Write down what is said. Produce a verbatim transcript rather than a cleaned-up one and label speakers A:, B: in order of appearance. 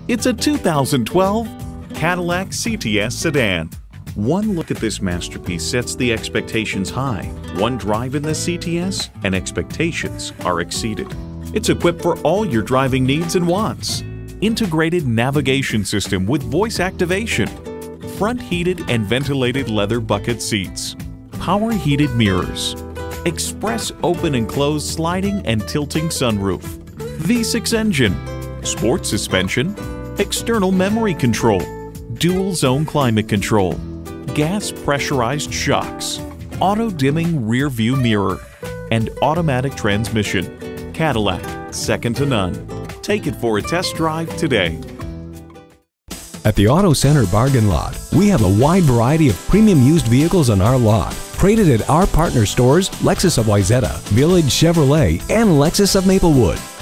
A: It's a two thousand twelve Cadillac C T S sedan. One look at this masterpiece sets the expectations high. One drive in the C T S and expectations are exceeded. It's equipped for all your driving needs and wants. Integrated navigation system with voice activation. Front heated and ventilated leather bucket seats. Power heated mirrors. Express open and close sliding and tilting sunroof. V six engine. Sport suspension. External memory control. Dual zone climate control. Gas pressurized shocks. Auto dimming rear view mirror. And automatic transmission. Cadillac, second to none. Take it for a test drive today.
B: At the Auto Center Bargain Lot, we have a wide variety of premium used vehicles on our lot. Traded at our partner stores, Lexus of Wayzata, Village Chevrolet, and Lexus of Maplewood.